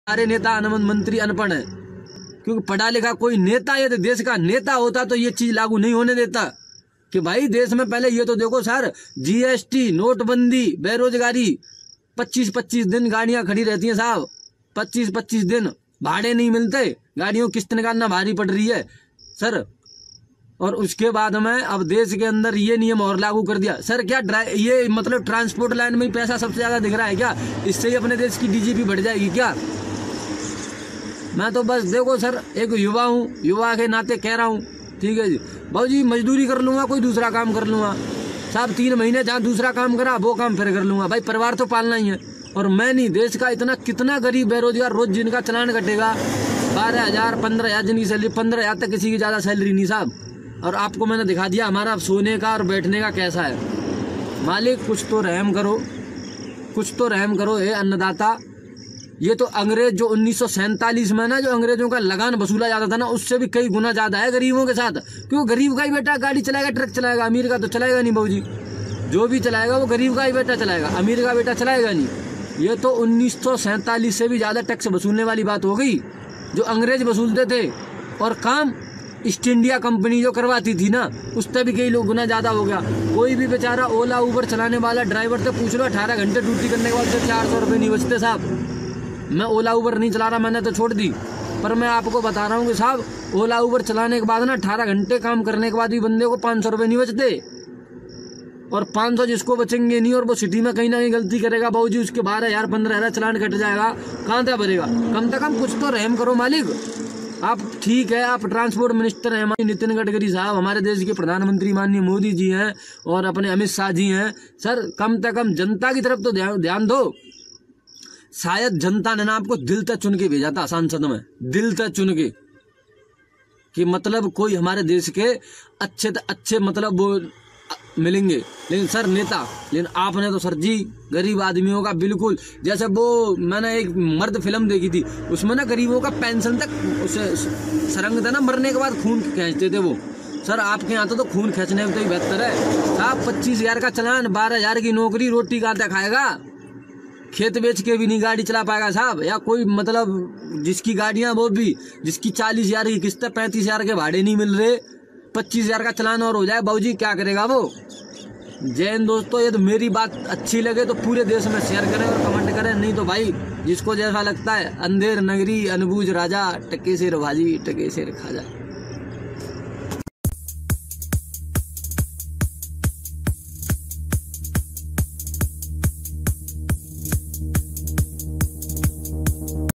सारे नेता मंत्री अनपढ़ है, क्योंकि पढ़ा लिखा कोई नेता यदि देश का नेता होता तो ये चीज लागू नहीं होने देता कि भाई देश में पहले ये तो देखो सर, जीएसटी, नोटबंदी, बेरोजगारी, 25-25 दिन गाड़ियां खड़ी रहती हैं साहब, 25-25 दिन भाड़े नहीं मिलते, गाड़ियों किस्त निकालना भारी पड़ रही है सर। और उसके बाद में अब देश के अंदर ये नियम और लागू कर दिया सर। क्या ये मतलब ट्रांसपोर्ट लाइन में ही पैसा सबसे ज्यादा दिख रहा है क्या? इससे ही अपने देश की डीजीपी बढ़ जाएगी क्या? मैं तो बस देखो सर एक युवा हूँ, युवा के नाते कह रहा हूँ, ठीक है जी भाऊ जी, मजदूरी कर लूंगा, कोई दूसरा काम कर लूंगा साहब, 3 महीने जहाँ दूसरा काम करा वो काम फिर कर लूंगा, भाई परिवार तो पालना ही है। और मैं नहीं, देश का इतना कितना गरीब बेरोजगार रोज जिनका चलान कटेगा 12,000 15,000, जिनकी सैलरी 15,000 तक, किसी की ज्यादा सैलरी नहीं साहब। और आपको मैंने दिखा दिया हमारा सोने का और बैठने का कैसा है। मालिक कुछ तो रहम करो, कुछ तो रहम करो हे अन्नदाता। ये तो अंग्रेज जो 1947 में ना जो अंग्रेजों का लगान वसूला जाता था ना, उससे भी कई गुना ज्यादा है गरीबों के साथ। क्यों? गरीब का ही बेटा गाड़ी चलाएगा, ट्रक चलाएगा, अमीर का तो चलाएगा नहीं भाऊ जी। जो भी चलाएगा वो गरीब का ही बेटा चलाएगा, अमीर का बेटा चलाएगा नहीं। ये तो 1947 से भी ज्यादा टैक्स वसूलने वाली बात हो गई जो अंग्रेज वसूलते थे। और काम ईस्ट इंडिया कंपनी जो करवाती थी ना, उससे भी कई लोग गुना ज्यादा हो गया। कोई भी बेचारा ओला उबर चलाने वाला ड्राइवर से पूछ लो, 18 घंटे ड्यूटी करने के बाद तो 400 रुपये नहीं बचते साहब। मैं ओला उबर नहीं चला रहा, मैंने तो छोड़ दी, पर मैं आपको बता रहा हूँ कि साहब ओला उबर चलाने के बाद ना 18 घंटे काम करने के बाद भी बंदे को 500 रुपये नहीं बचते। और 500 जिसको बचेंगे नहीं और वो सिटी में कहीं ना कहीं गलती करेगा भाऊ जी, उसके 12,000 15,000 चलान कट जाएगा, कहाँ तक भरेगा? कम से कम कुछ तो रहम करो मालिक। आप ठीक है, आप ट्रांसपोर्ट मिनिस्टर हैं हमारे नितिन गडकरी साहब, हमारे देश के प्रधानमंत्री माननीय मोदी जी हैं और अपने अमित शाह जी हैं सर, कम से कम जनता की तरफ तो ध्यान दो। शायद जनता ने ना आपको दिल तक चुन के भेजा था सांसद में, दिल तक चुन के, कि मतलब कोई हमारे देश के अच्छे मतलब वो मिलेंगे। लेकिन सर नेता, लेकिन आपने तो सर जी गरीब आदमियों का बिल्कुल, जैसे वो मैंने एक मर्द फिल्म देखी थी, उसमें ना गरीबों का पेंशन तक उसे सरंग था ना, मरने के बाद खून खींचते थे वो। सर आपके यहाँ तो खून खींचने में तो ही बेहतर है साहब। 25,000 का चलान, 12,000 की नौकरी, रोटी कहाँ तक खाएगा? खेत बेच के भी नहीं गाड़ी चला पाएगा साहब। या कोई मतलब जिसकी गाड़ियां वो भी, जिसकी 40,000 की किस्त, 35,000 के भाड़े नहीं मिल रहे, 25,000 का चलान और हो जाए बाबूजी, क्या करेगा वो? जय हिंद दोस्तों, ये तो मेरी बात अच्छी लगे तो पूरे देश में शेयर करें और कमेंट करें, नहीं तो भाई जिसको जैसा लगता है। अंधेर नगरी अनबूझ राजा, टके सिर भाजी टके सिर खाजा।